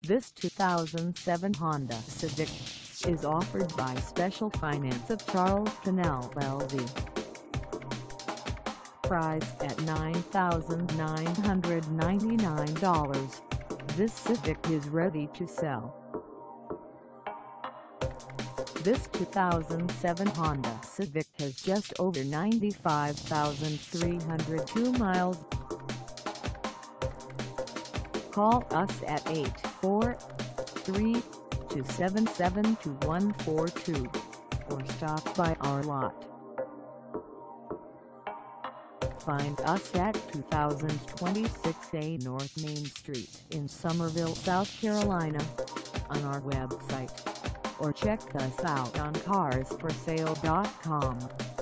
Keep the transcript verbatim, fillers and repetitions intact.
This two thousand seven Honda Civic is offered by Special Finance of Charleston L L C. Priced at nine thousand nine hundred ninety-nine dollars, this Civic is ready to sell. This two thousand seven Honda Civic has just over ninety-five thousand three hundred two miles. Call us at eight four three, two seven seven, two one four two or stop by our lot. Find us at two thousand twenty-six A North Main Street in Summerville, South Carolina, on our website, or check us out on cars for sale dot com.